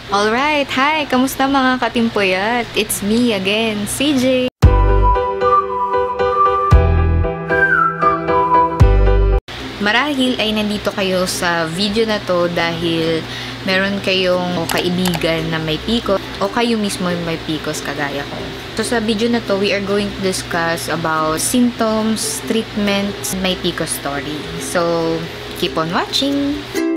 Alright, hi! Kamusta mga katimpoyat? It's me again, CJ! Marahil ay nandito kayo sa video na to dahil meron kayong kaibigan na may PCOS o kayo mismo may PCOS kagaya ko. So sa video na to, we are going to discuss about symptoms, treatments, my PCOS story. So, keep on watching!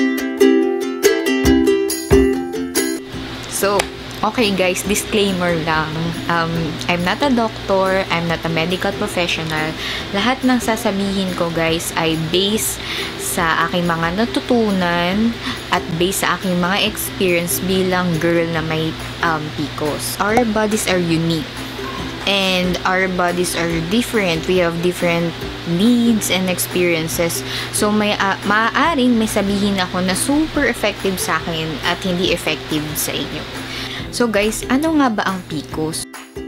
So, okay guys, disclaimer lang. I'm not a doctor, I'm not a medical professional. Lahat ng sasabihin ko guys ay based sa aking mga natutunan at based sa aking mga experience bilang girl na may PCOS. Our bodies are unique. And our bodies are different. We have different needs and experiences. So, maaaring may sabihin ako na super effective sa akin at hindi effective sa inyo. So, guys, ano nga ba ang PCOS?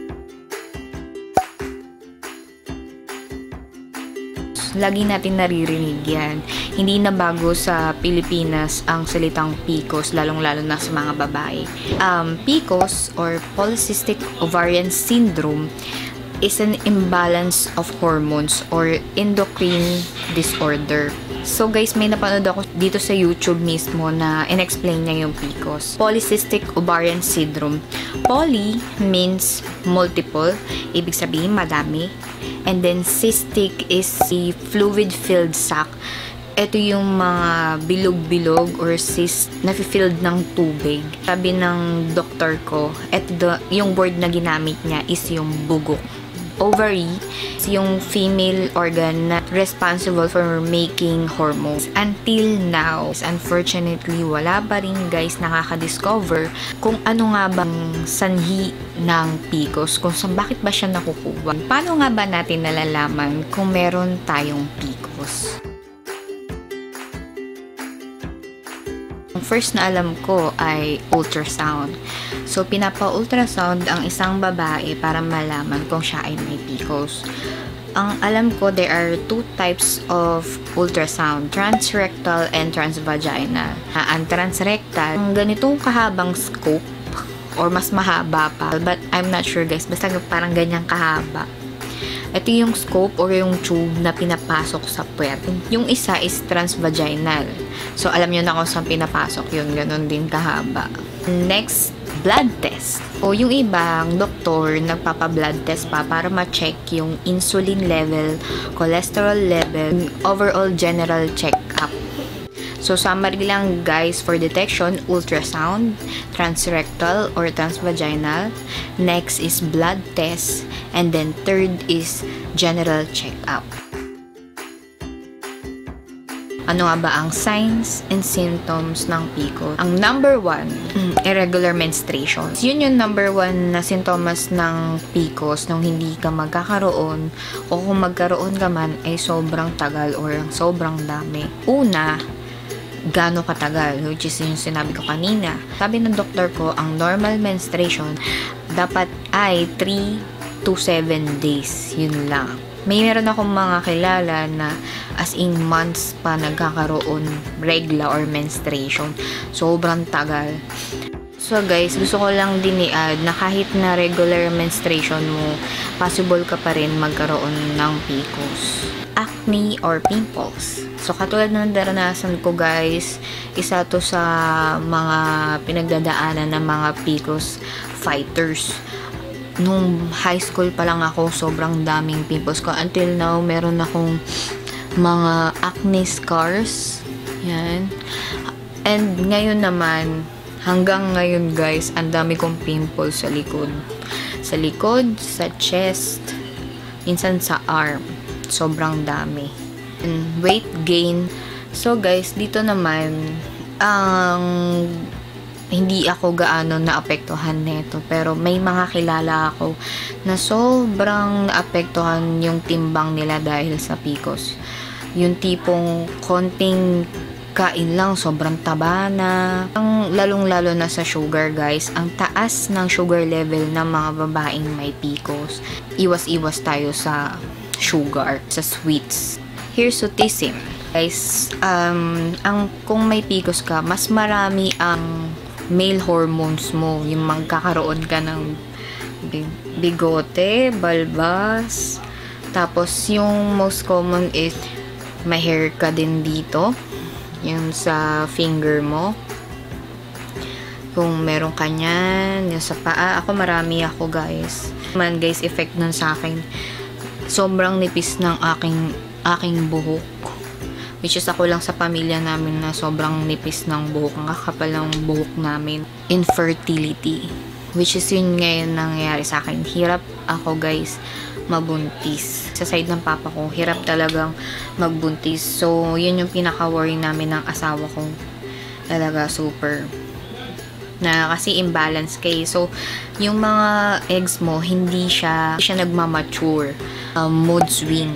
Lagi natin naririnig yan. Hindi na bago sa Pilipinas ang salitang PCOS, lalong-lalo na sa mga babae. PCOS or Polycystic Ovarian Syndrome is an imbalance of hormones or endocrine disorder. So guys, may napanood ako dito sa YouTube mismo na in-explain niya yung PCOS. Polycystic Ovarian Syndrome. Poly means multiple, ibig sabihin madami. And then cystic is a fluid-filled sac. Ito yung mga bilog-bilog or cyst na filled ng tubig. Sabi ng doktor ko, yung word na ginamit niya is yung bugok. Ovary is yung female organ na responsible for making hormones. Until now, unfortunately, wala pa rin guys nakaka-discover kung ano nga bang sanhi ng PCOS, kung bakit ba siya nakukuha. Paano nga ba natin nalalaman kung meron tayong PCOS? Ang first na alam ko ay ultrasound. So, pinapa-ultrasound ang isang babae para malaman kung siya ay may PCOS. Ang alam ko, there are two types of ultrasound, transrectal and transvaginal. Ang transrectal, ang ganitong kahabang scope or mas mahaba pa, but I'm not sure guys, basta parang ganyang kahaba. Ito yung scope or yung tube na pinapasok sa puwet. Yung isa is transvaginal. So, alam nyo na kung saan pinapasok yun. Ganon din kahaba. Next, blood test. O yung ibang doktor, nagpapa-blood test pa para ma-check yung insulin level, cholesterol level, overall general check-up. So, summary lang guys for detection, ultrasound, transrectal or transvaginal. Next is blood test. And then third is general check-up. Ano nga ba ang signs and symptoms ng PCOS? Ang number one, irregular menstruation. Yun yung number one na sintomas ng PCOS nung hindi ka magkakaroon o kung magkaroon ka man ay sobrang tagal or sobrang dami. Una, gaano katagal, which is yung sinabi ko kanina. Sabi ng doktor ko, ang normal menstruation dapat ay 3 to 7 days. Yun lang. Meron akong mga kilala na as in months pa nagkakaroon regla or menstruation. Sobrang tagal. So guys, gusto ko lang din i-add na kahit na regular menstruation mo, possible ka pa rin magkaroon ng PCOS. Acne or pimples. So katulad ng naranasan ko guys, isa to sa mga pinagdadaanan ng mga PCOS fighters. Nung high school pa lang ako, sobrang daming pimples ko. Until now, meron akong mga acne scars. Yan. And ngayon naman, hanggang ngayon guys, ang dami kong pimples sa likod. Sa likod, sa chest, minsan sa arm. Sobrang dami. And weight gain. So guys, dito naman, hindi ako gaano naapektuhan nito. Pero may mga kilala ako na sobrang naapektuhan yung timbang nila dahil sa PCOS. Yung tipong konting kain lang, sobrang taba na. Lalong-lalo na sa sugar guys. Ang taas ng sugar level ng mga babaeng may PCOS. Iwas-iwas tayo sa sugar, sa sweets. Hirsutism. Guys, kung may PCOS ka, mas marami ang male hormones mo. Yung magkakaroon ka ng bigote, balbas. Tapos, yung most common is may hair ka din dito. Yung sa finger mo. Kung meron ka niyan, yung sa paa. Ako, marami ako, guys. Man, guys, effect nun sa akin. Sobrang nipis ng aking buhok. Which is ako lang sa pamilya namin na sobrang nipis ng buhok. Ang kakapal ng buhok namin. Infertility. Which is yun ngayon nangyayari sa akin. Hirap ako, guys, mabuntis. Sa side ng papa ko, hirap talagang magbuntis. So, yun yung pinaka-worry namin ng asawa ko. Talaga, super. Na kasi imbalance kayo. So, yung mga eggs mo, hindi siya nagmamature. Mood swing.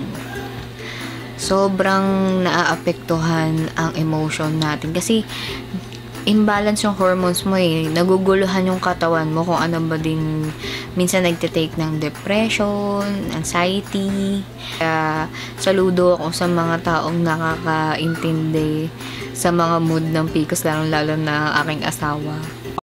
Sobrang naaapektuhan ang emotion natin. Kasi, imbalance yung hormones mo eh. Naguguluhan yung katawan mo kung ano ba din. Minsan nagtitake ng depression, anxiety. Kaya saludo ako sa mga taong nakakaintindi sa mga mood ng PCOS, lalong-lalo na aking asawa.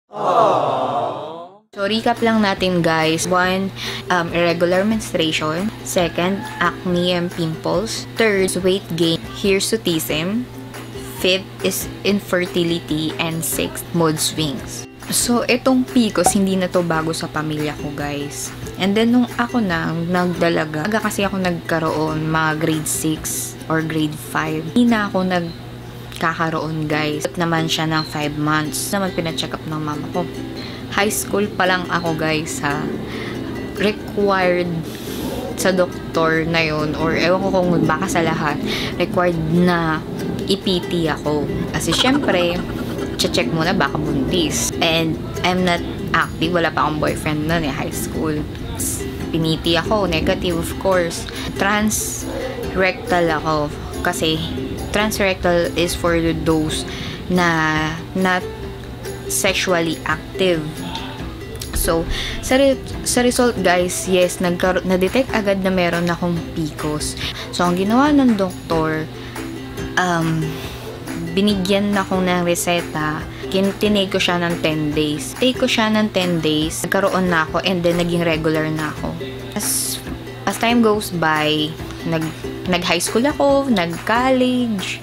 So, recap lang natin, guys. 1, irregular menstruation. 2, acne and pimples. 3, weight gain, hirsutism. 5 is infertility. And 6, mood swings. So, itong PCOS, hindi na to bago sa pamilya ko, guys. And then, nung ako na nagdalaga, kasi ako nagkaroon mga grade 6 or grade 5. Hindi na ako nagkakaroon, guys. At naman siya ng 5 months. Naman pina-check up ng mama ko. High school pa lang ako, guys, ha. Required sa doktor na yun, or ewan ko kung baka sa lahat, required na i-PT ako. Kasi syempre, check muna baka buntis. And I'm not active. Wala pa akong boyfriend noon high school. Piniti ako. Negative, of course. Transrectal ako. Kasi, transrectal is for those na not sexually active. So, sa result, guys, yes, na-detect agad na meron akong PCOS. So, ang ginawa ng doktor, binigyan na ako ng reseta. Tinake ko siya ng 10 days. Take ko siya ng 10 days. Nagkaroon na ako and then naging regular na ako. As time goes by, nag-high school ako, nag-college.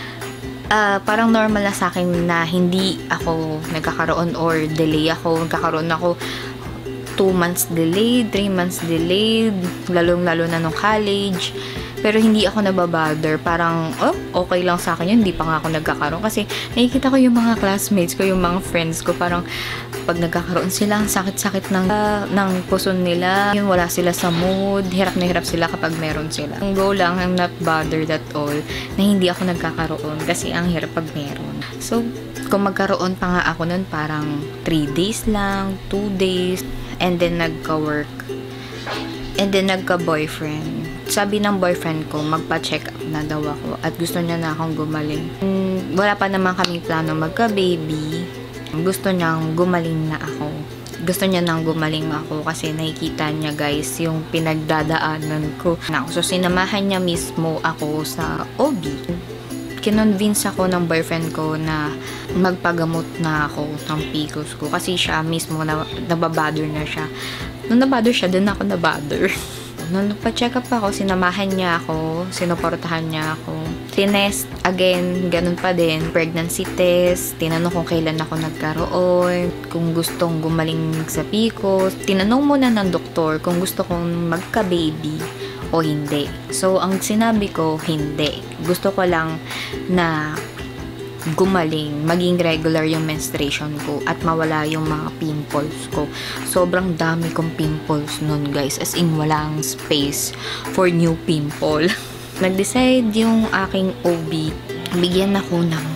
Parang normal na sa akin na hindi ako nagkakaroon or delay ako. Nagkakaroon ako 2 months delayed, 3 months delayed, lalong-lalo na nung college. Pero hindi ako nababother. Parang, okay lang sa akin yun. Hindi pa nga ako nagkakaroon. Kasi nakikita ko yung mga classmates ko, yung mga friends ko. Parang, pag nagkakaroon sila, ang sakit-sakit ng puson nila. Yun, wala sila sa mood. Hirap na hirap sila kapag meron sila. Ang go lang, I'm not bothered at all na hindi ako nagkakaroon. Kasi ang hirap pag meron. So, kung magkaroon pa nga ako nun, parang 3 days lang, 2 days. And then, nagka-work. And then, nagka-boyfriend. Sabi ng boyfriend ko, magpa-check up na daw ako at gusto niya na akong gumaling. Wala pa naman kaming plano magka-baby. Gusto niyang gumaling na ako. Gusto niya nang gumaling ako kasi nakikita niya, guys, yung pinagdadaanan ko. So, sinamahan niya mismo ako sa OB. Kinonvince ako ng boyfriend ko na magpagamot na ako ng PCOS ko kasi siya mismo nababother na siya. Nung nabother siya, din ako nabother. Nung pa-check up ako, sinamahan niya ako, sinuportahan niya ako. Tinest, again, ganun pa din. Pregnancy test, tinanong kung kailan ako nagkaroon, kung gustong gumaling sa PCOS. Tinanong muna ng doktor kung gusto kong magka-baby o hindi. So, ang sinabi ko, hindi. Gusto ko lang na gumaling, maging regular yung menstruation ko at mawala yung mga pimples ko. Sobrang dami kong pimples nun, guys. As in, walang space for new pimple. Nag-decide yung aking OB, bigyan ako ng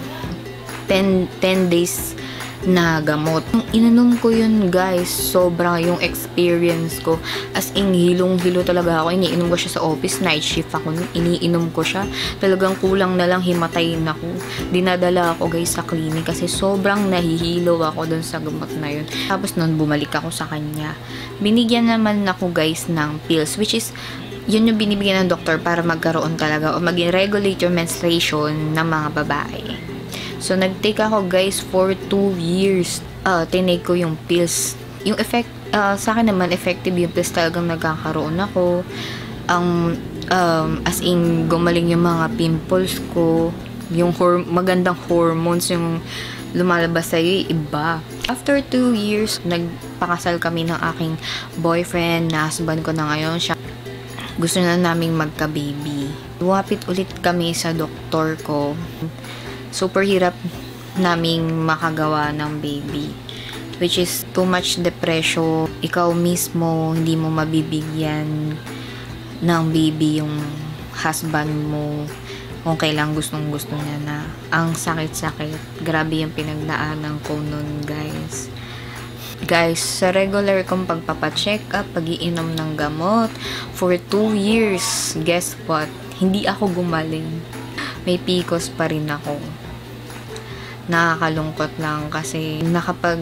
10 days na gamot. Ininom ko yun, guys. Sobra yung experience ko. As in, hilong-hilo talaga ako. Iniinom ko siya sa office. Night shift ako. Iniinom ko siya. Talagang kulang na lang himatayin ako. Dinadala ako, guys, sa clinic kasi sobrang nahihilo ako dun sa gamot na yun. Tapos nun, bumalik ako sa kanya. Binigyan naman ako, guys, ng pills, which is yun yung binibigyan ng doktor para magkaroon talaga o maging regulate yung menstruation ng mga babae. So, nag-take ako, guys, for 2 years. tinake ko yung pills. Yung effect, sa akin naman, effective yung pills, talagang nagkakaroon ako. As in, gumaling yung mga pimples ko. Yung magandang hormones yung lumalabas sa'yo, iba. After 2 years, nagpakasal kami ng aking boyfriend, na husband ko na ngayon. Siya, gusto na naming magka-baby. Lumapit ulit kami sa doktor ko. Super hirap naming makagawa ng baby. Which is too much depression. Ikaw mismo, hindi mo mabibigyan ng baby yung husband mo kung kailang gustong-gusto niya na. Ang sakit-sakit. Grabe yung pinagdaanan ko nun, guys. Guys, sa regular kong pagpapacheck up, pag-iinom ng gamot for 2 years, guess what? Hindi ako gumaling. May PCOS pa rin ako. Nakakalungkot lang kasi nakapag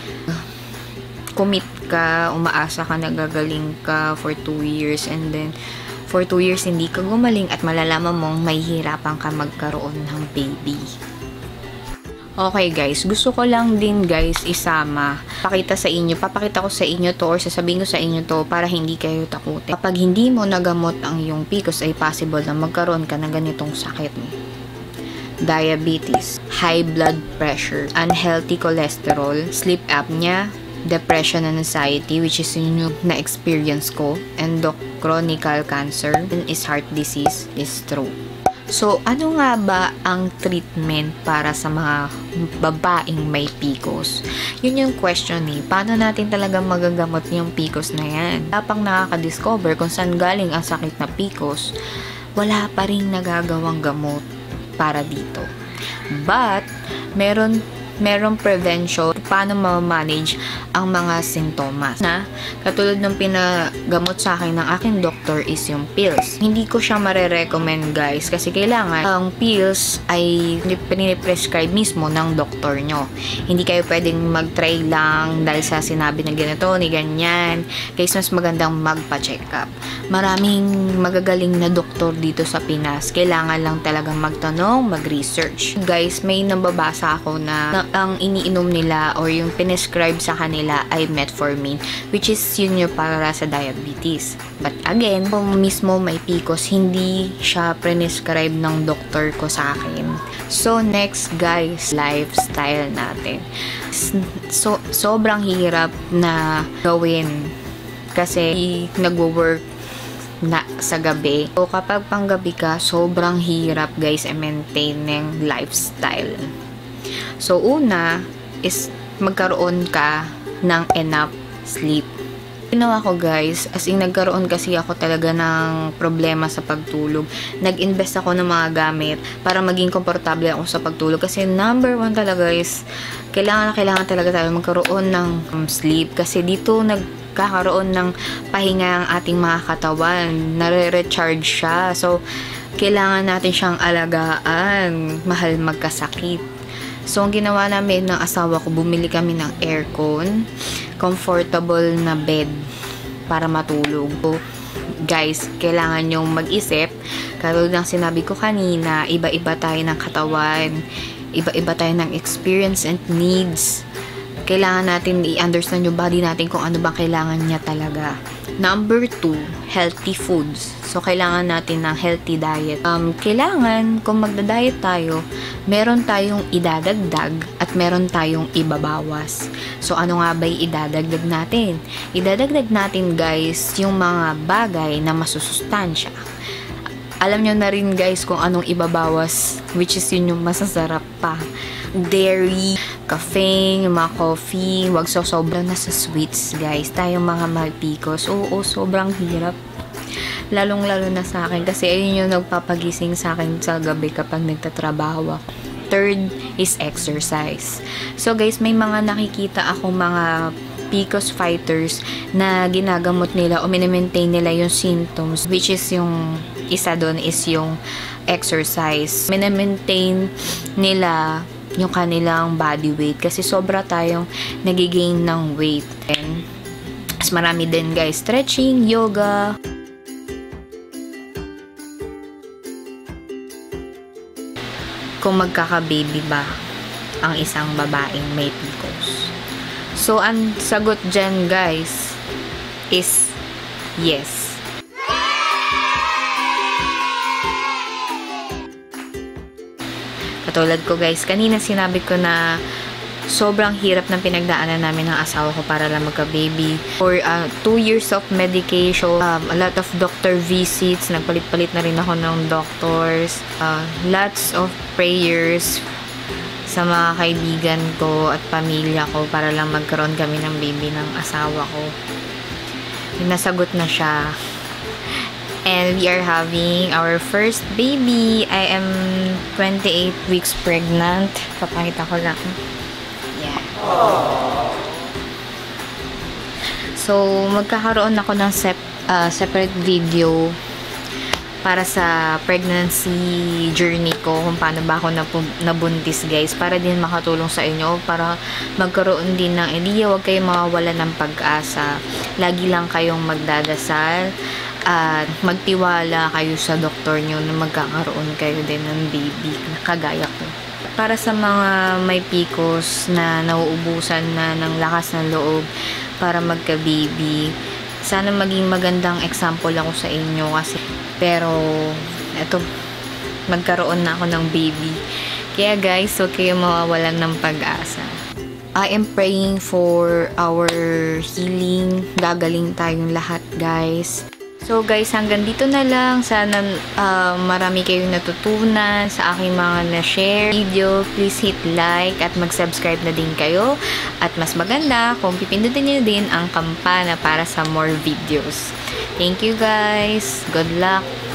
commit ka, umaasa ka, nagagaling ka for 2 years, and then for 2 years hindi ka gumaling at malalaman mong may hirapan ka magkaroon ng baby. Okay guys, gusto ko lang din guys isama, papakita ko sa inyo to or sasabihin ko sa inyo to para hindi kayo takutin. Kapag hindi mo nagamot ang iyong PCOS ay possible na magkaroon ka ng ganitong sakit. Diabetes, high blood pressure, unhealthy cholesterol, sleep apnea, depression and anxiety, which is yung na-experience ko, endocrine cancer, is heart disease, is stroke. So, ano nga ba ang treatment para sa mga babaeng may PCOS? Yun yung question eh. Paano natin talaga magagamot yung PCOS na yan? Tapang nakaka-discover kung saan galing ang sakit na PCOS, wala pa rin nagagawang gamot para dito. But, meron prevention paano ma-manage ang mga sintomas na katulad ng pinagamot sa akin ng aking doctor is yung pills. Hindi ko siya mare-recommend guys kasi kailangan ang pills ay piniprescribe mismo ng doktor nyo. Hindi kayo pwedeng mag-try lang dahil sa sinabi na ganito ni ganyan. Guys, mas magandang magpa-check up. Maraming magagaling na doktor dito sa Pinas. Kailangan lang talagang magtanong, mag-research. Guys, may nababasa ako na ang iniinom nila or yung pinescribe sa kanila ay metformin, which is yun yung para sa diabetes. But again, kung mismo may PCOS, hindi siya prescribe ng doktor ko sa akin. So next guys, lifestyle natin. So sobrang hirap na gawin kasi nagwo-work na sa gabi. So kapag panggabi ka, sobrang hirap guys i-maintain ng lifestyle. So, una is magkaroon ka ng enough sleep. Ginawa ko guys, as in nagkaroon kasi ako talaga ng problema sa pagtulog. Nag-invest ako ng mga gamit para maging komportable ako sa pagtulog. Kasi number 1 talaga is, kailangan talaga tayo magkaroon ng sleep. Kasi dito nagkakaroon ng pahinga ang ating mga katawan. Nare-recharge siya. So, kailangan natin siyang alagaan. Mahal magkasakit. So, ang ginawa namin ng asawa ko, bumili kami ng aircon, comfortable na bed para matulog. So, guys, kailangan nyong mag-isip. Katulad ng sinabi ko kanina, iba-iba tayo ng katawan, iba-iba tayo ng experience and needs. Kailangan natin i-understand yung body natin kung ano bang kailangan niya talaga. Number 2, healthy foods. So, kailangan natin ng healthy diet. Kailangan, kung magda-diet tayo, meron tayong idadagdag at meron tayong ibabawas. So, ano nga ba yung idadagdag natin? Idadagdag natin, guys, yung mga bagay na masusustansya. Alam nyo na rin, guys, kung anong ibabawas, which is yun yung masasarap pa. Dairy, caffeine, yung mga coffee, wag sobra na sa sweets, guys. Tayong mga PCOS, oo, sobrang hirap. Lalong-lalo na sa akin kasi ayun yung nagpapagising sa akin sa gabi kapag nagtatrabaho ako. Third is exercise. So guys, may mga nakikita ako mga PCOS fighters na ginagamot nila o mini-maintain nila yung symptoms, which is yung isa doon is yung exercise. Mini-maintain nila yung kanilang body weight kasi sobra tayong nagigain ng weight. And mas marami din guys, stretching, yoga. Kung magkaka-baby ba ang isang babaeng may PCOS. So, ang sagot dyan, guys, is yes. Katulad ko, guys, kanina sinabi ko na sobrang hirap ng pinagdaanan namin ng asawa ko para lang magka-baby. For 2 years of medication, a lot of doctor visits, nagpalit-palit na rin ako ng doctors, lots of prayers sa mga kaibigan ko at pamilya ko para lang magkaroon kami ng baby ng asawa ko. Nasagot na siya. And we are having our first baby. I am 28 weeks pregnant. Papakita ko lang. Yeah. So, magkakaroon ako ng separate video para sa pregnancy journey ko, kung paano ba ako nabuntis, guys, para din makatulong sa inyo, para magkaroon din ng idea, huwag kayong mawawala ng pag-asa. Lagi lang kayong magdadasal at magtiwala kayo sa doktor nyo na magkakaroon kayo din ng baby na kagaya ko. Para sa mga may PCOS na nauubusan na ng lakas ng loob para magka-baby, sana maging magandang example ako sa inyo kasi pero eto, magkaroon na ako ng baby. Kaya guys, huwag kayong mawawalan ng pag-asa. I am praying for our healing. Gagaling tayong lahat, guys. So guys, hanggang dito na lang. Sana marami kayong natutunan sa aking mga na-share video. Please hit like at mag-subscribe na din kayo. At mas maganda kung pipindutin nyo din ang kampana para sa more videos. Thank you guys. Good luck.